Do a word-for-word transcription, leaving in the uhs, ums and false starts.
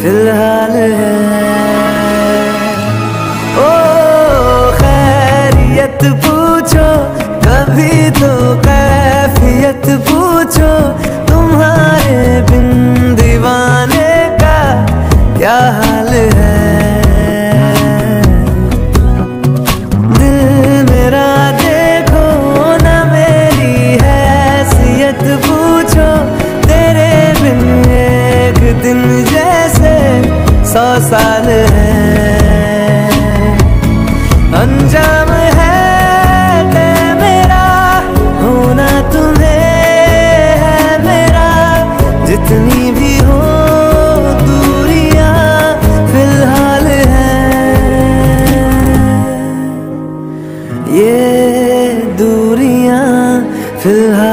फिलहाल है। ओ खैरियत पूछो कभी तो कैफियत पूछो, तुम्हारे बिन दीवाने का क्या हाल है। दिल मेरा देखो ना मेरी हैसियत पूछो, तेरे बिन एक दिन जैसे सौ साल है। अंजाम है तय मेरा, होना तुम्हें है मेरा, जितनी भी हो दूरियां फिलहाल है। ये दूरियां फिलहाल